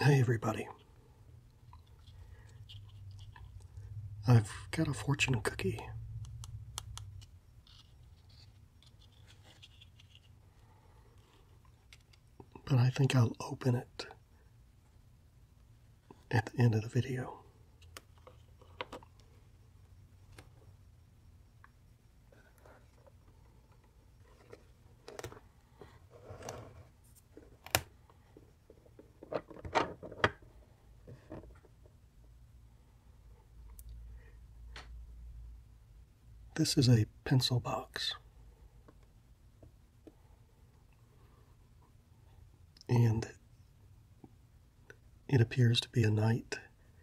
Hey everybody, I've got a fortune cookie. But I think I'll open it at the end of the video. This is a pencil box. And it appears to be a knight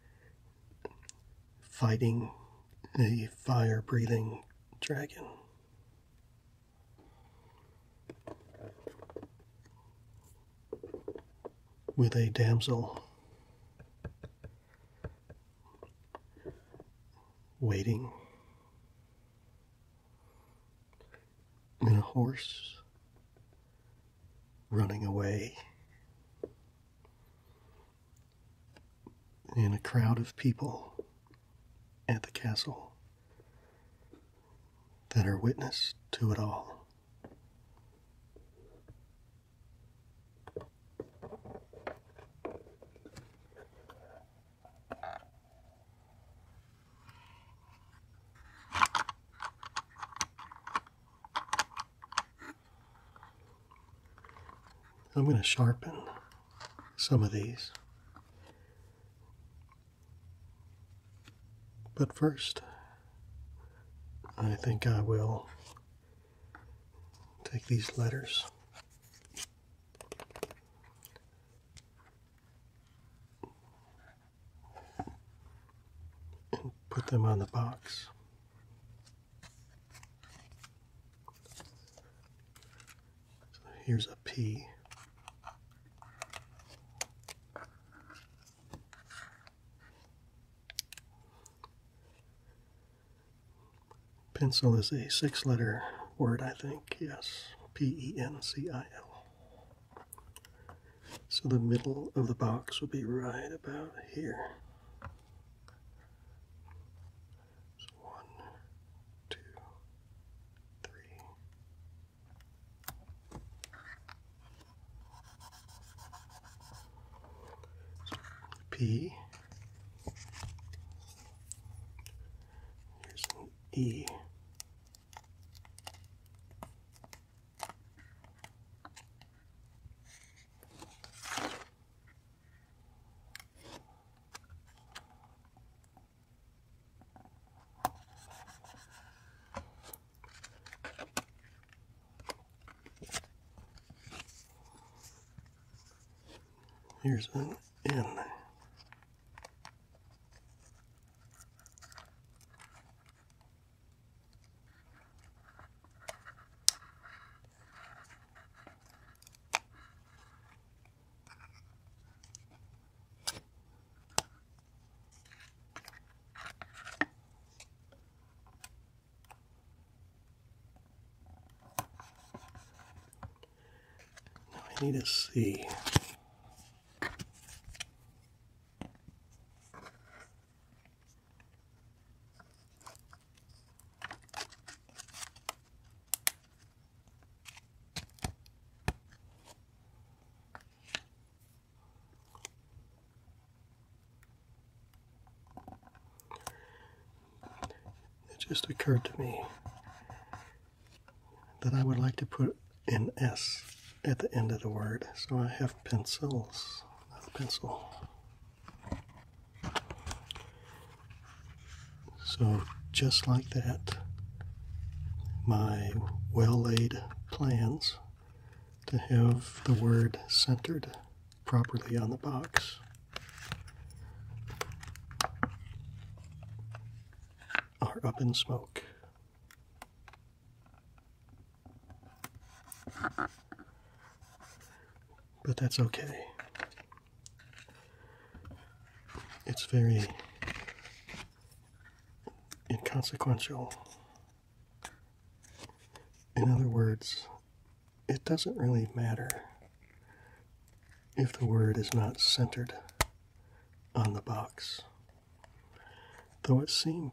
fighting a fire-breathing dragon. With a damsel waiting, and a horse running away, and a crowd of people at the castle that are witness to it all. I'm going to sharpen some of these. But first, I think I will take these letters and put them on the box. So here's a P. Pencil is a 6-letter word, I think. Yes, P-E-N-C-I-L. So the middle of the box will be right about here. So 1, 2, 3. P. Here's an E. Here's an N. Now I need a C. It just occurred to me that I would like to put an S at the end of the word. So I have pencils, not a pencil. So just like that, my well-laid plans to have the word centered properly on the box are up in smoke. But that's okay. It's very inconsequential. In other words, it doesn't really matter if the word is not centered on the box. Though it seemed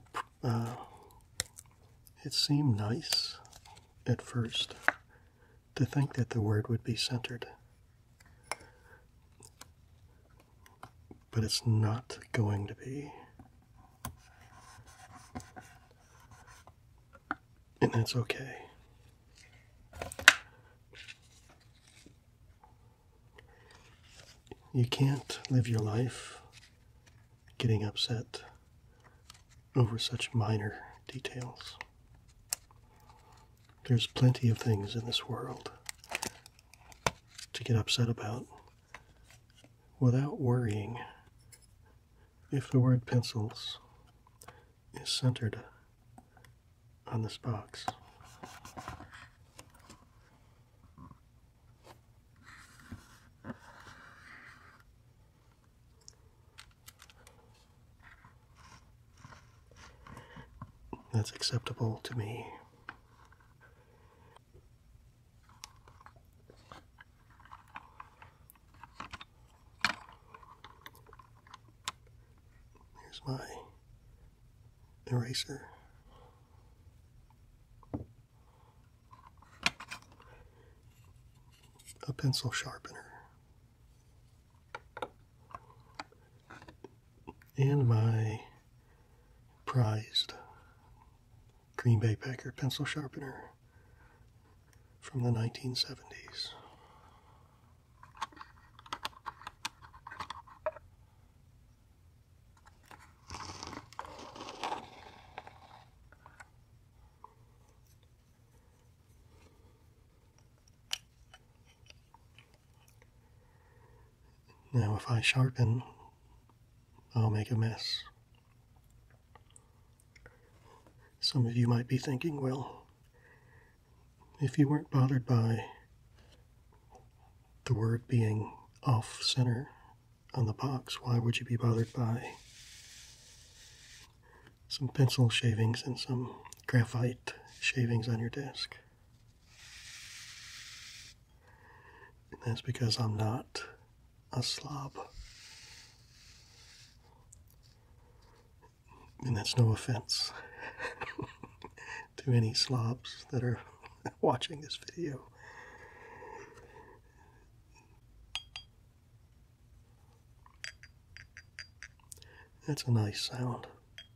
nice at first to think that the word would be centered. But it's not going to be. And that's okay. You can't live your life getting upset over such minor details. There's plenty of things in this world to get upset about without worrying if the word pencils is centered on this box. That's acceptable to me. Here's my eraser. A pencil sharpener. And my prized Green Bay Packer pencil sharpener from the 1970s. Now, if I sharpen, I'll make a mess. Some of you might be thinking, well, if you weren't bothered by the word being off center on the box, why would you be bothered by some pencil shavings and some graphite shavings on your desk? And that's because I'm not a slob. And that's no offense to any slobs that are watching this video. That's a nice sound.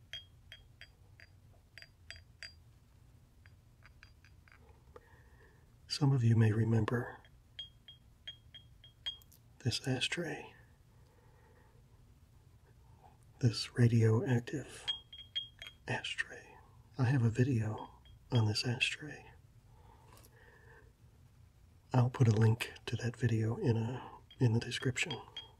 Some of you may remember this ashtray, this radioactive ashtray. I have a video on this ashtray. I'll put a link to that video in the description.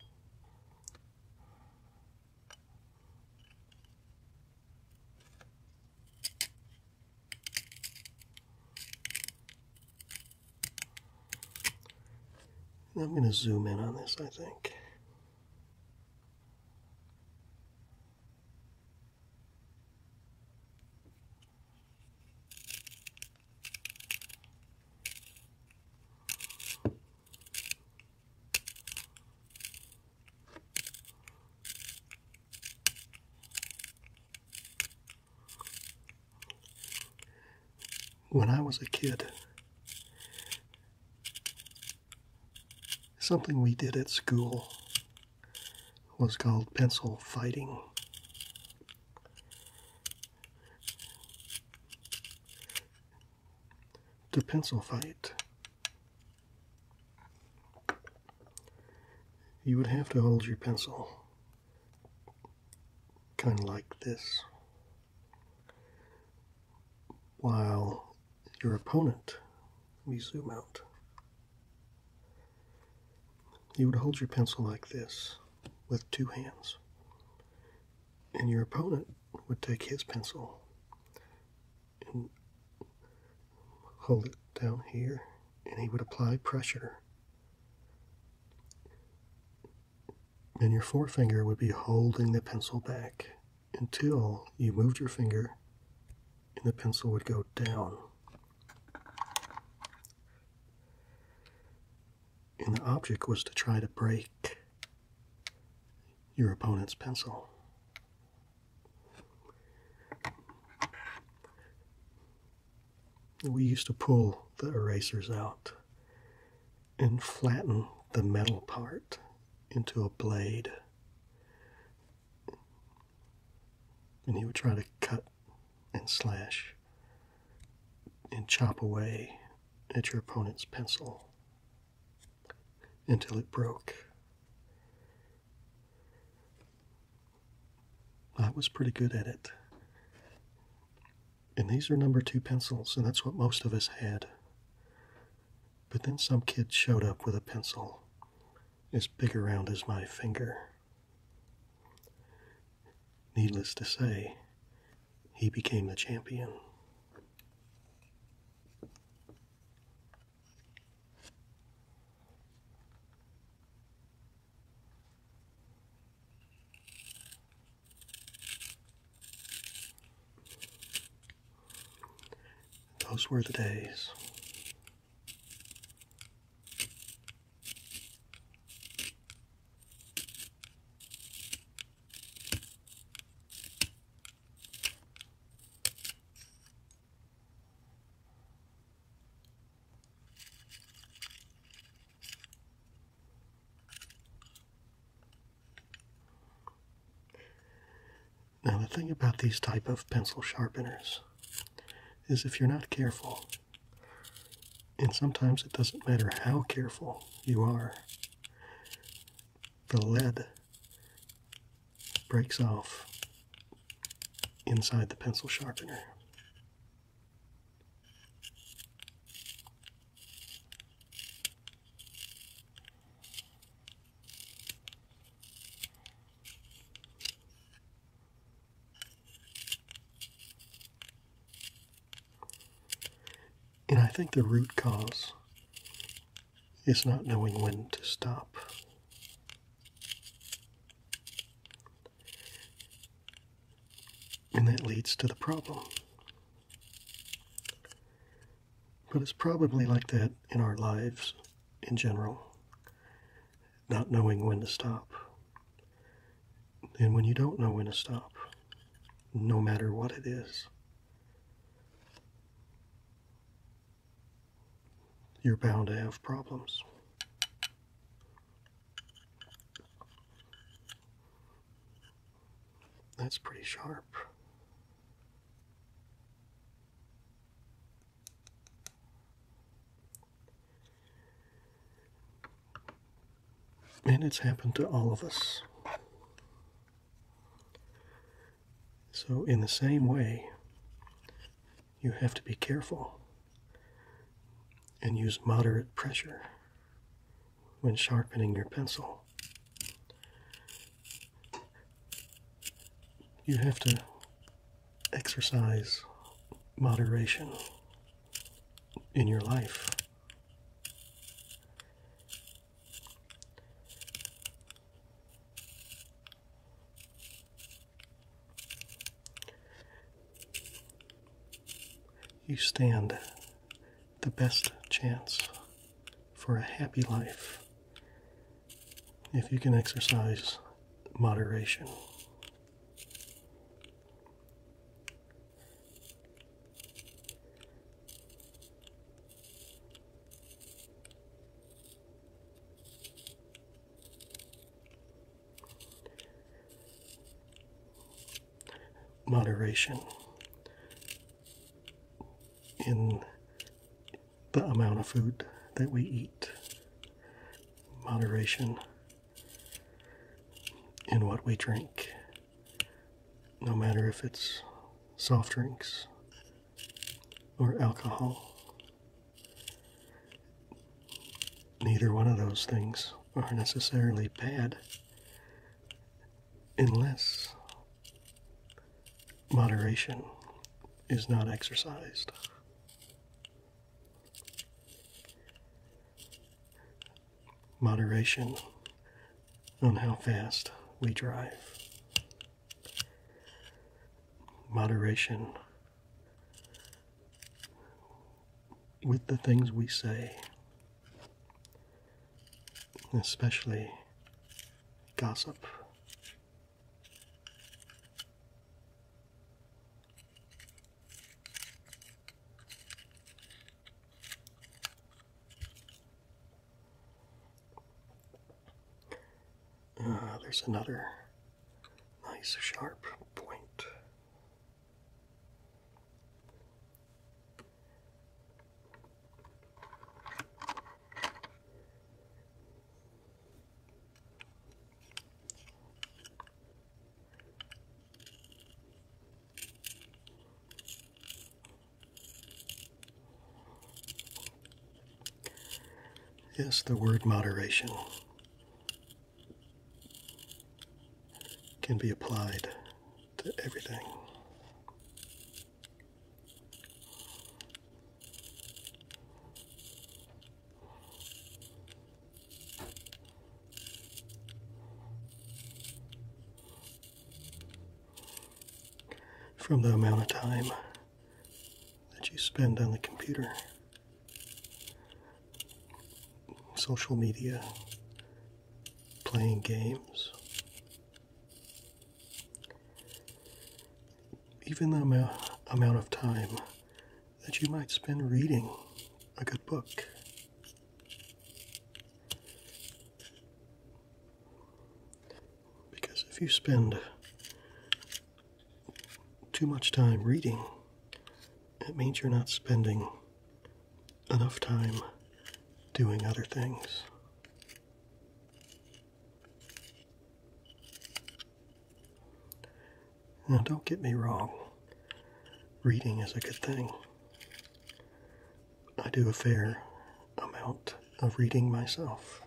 I'm going to zoom in on this, I think. When I was a kid, something we did at school was called pencil fighting. To pencil fight, you would have to hold your pencil kind of like this, while your opponent, let me zoom out, you would hold your pencil like this with two hands, and your opponent would take his pencil and hold it down here, and he would apply pressure, and your forefinger would be holding the pencil back until you moved your finger and the pencil would go down. And the object was to try to break your opponent's pencil. We used to pull the erasers out and flatten the metal part into a blade. And he would try to cut and slash and chop away at your opponent's pencil until it broke. I was pretty good at it. And these are number 2 pencils, and that's what most of us had. But then some kid showed up with a pencil as big around as my finger. Needless to say, he became the champion. Those were the days. Now the thing about these type of pencil sharpeners is if you're not careful, and sometimes it doesn't matter how careful you are, the lead breaks off inside the pencil sharpener. And I think the root cause is not knowing when to stop. And that leads to the problem. But it's probably like that in our lives in general, not knowing when to stop. And when you don't know when to stop, no matter what it is, you're bound to have problems. That's pretty sharp. And it's happened to all of us. So in the same way, you have to be careful and use moderate pressure when sharpening your pencil. You have to exercise moderation in your life. You stand the best chance for a happy life if you can exercise moderation. Moderation in the amount of food that we eat. Moderation in what we drink, no matter if it's soft drinks or alcohol. Neither one of those things are necessarily bad unless moderation is not exercised. Moderation on how fast we drive. Moderation with the things we say, especially gossip. There's another nice sharp point. Yes, the word moderation can be applied to everything. From the amount of time that you spend on the computer, social media, playing games, even the amount of time that you might spend reading a good book. Because if you spend too much time reading, it means you're not spending enough time doing other things. Now, don't get me wrong, reading is a good thing. I do a fair amount of reading myself.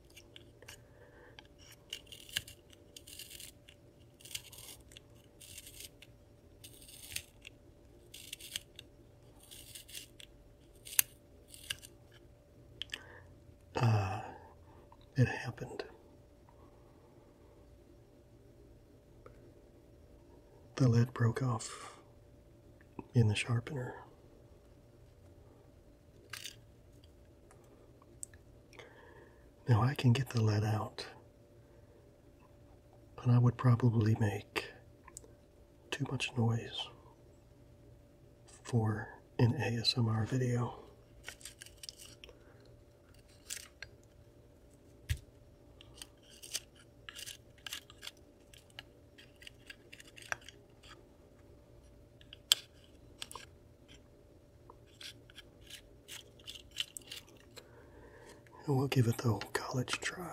It happened. The lead broke off in the sharpener. Now I can get the lead out, but I would probably make too much noise for an ASMR video. And we'll give it the old college try.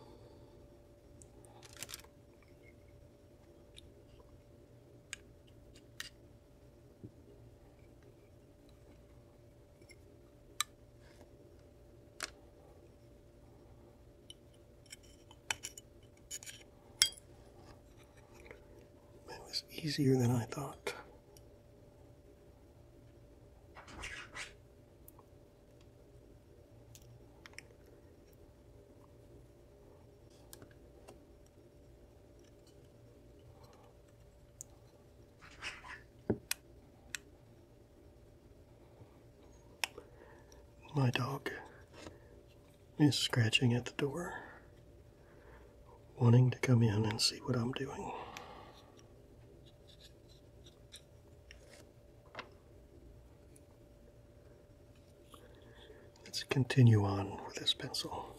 It was easier than I thought. My dog is scratching at the door, wanting to come in and see what I'm doing. Let's continue on with this pencil.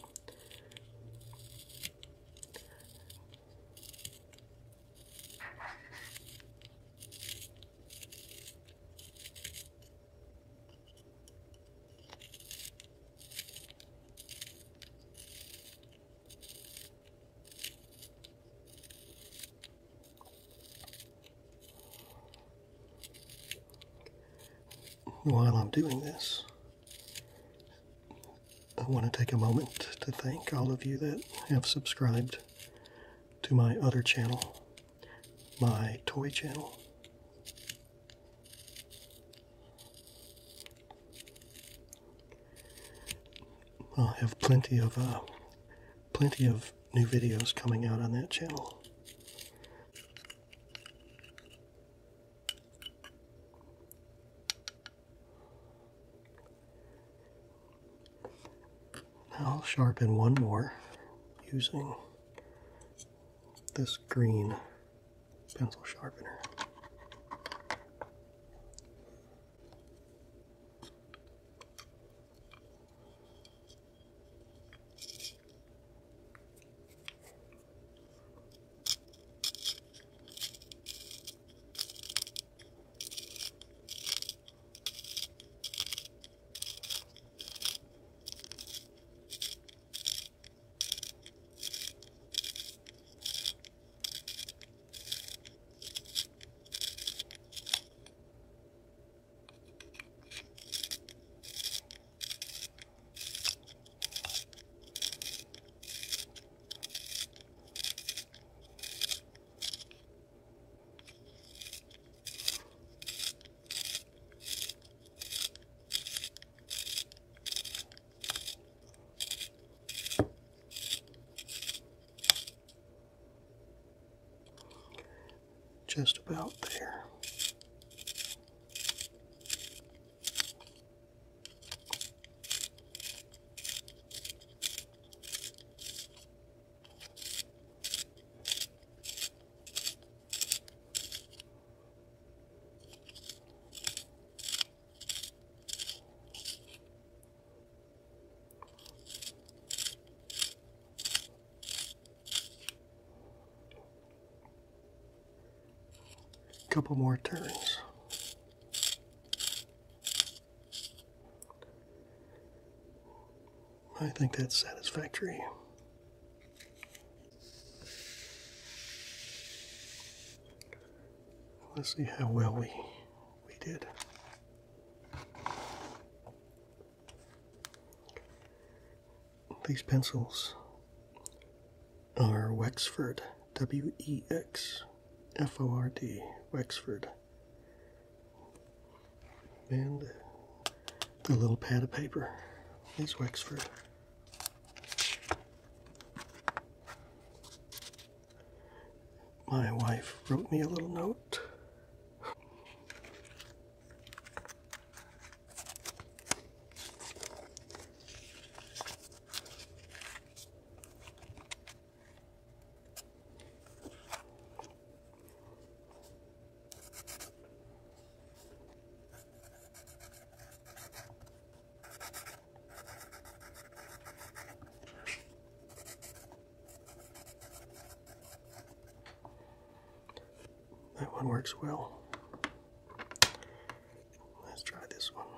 While I'm doing this, I want to take a moment to thank all of you that have subscribed to my other channel, my toy channel. I'll have plenty of new videos coming out on that channel. I'll sharpen one more using this green pencil sharpener. just about there. Couple more turns. I think that's satisfactory. Let's see how well we did. These pencils are Wexford, W-E-X-F-O-R-D, Wexford. And the little pad of paper is Wexford. My wife wrote me a little note. That one works well. Let's try this one.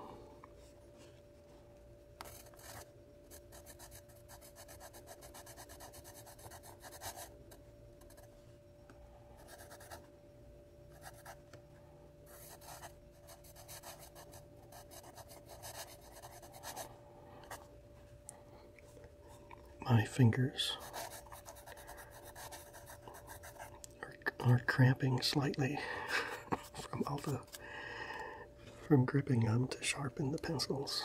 My fingers are cramping slightly from gripping them to sharpen the pencils.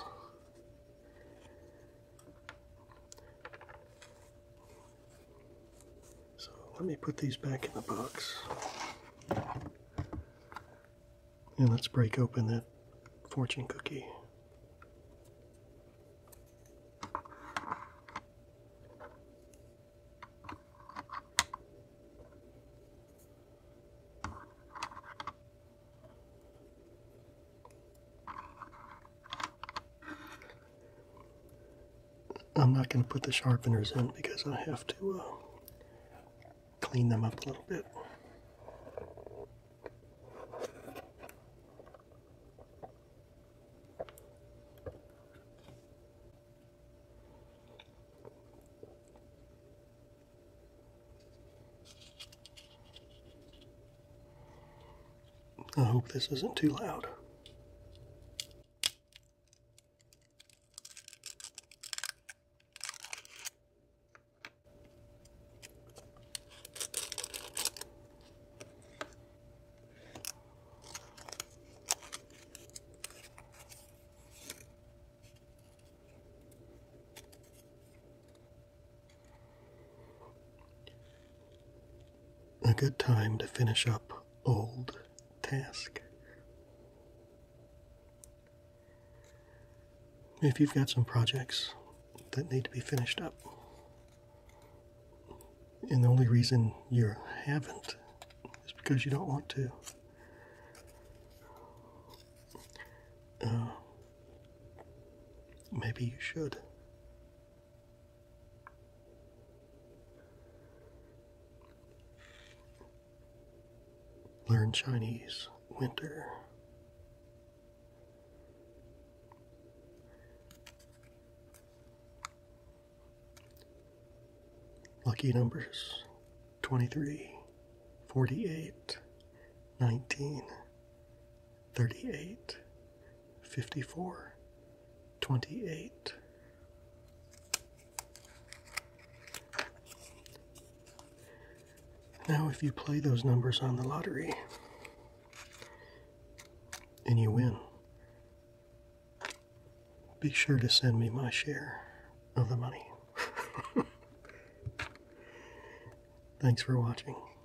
So let me put these back in the box. And let's break open that fortune cookie. I'm not going to put the sharpeners in because I have to clean them up a little bit. I hope this isn't too loud. A good time to finish up old task. If you've got some projects that need to be finished up, and the only reason you haven't is because you don't want to, maybe you should. Learn Chinese, winter. Lucky numbers 23, 48, 19, 38, 54, 28. Now, if you play those numbers on the lottery and you win, be sure to send me my share of the money. Thanks for watching.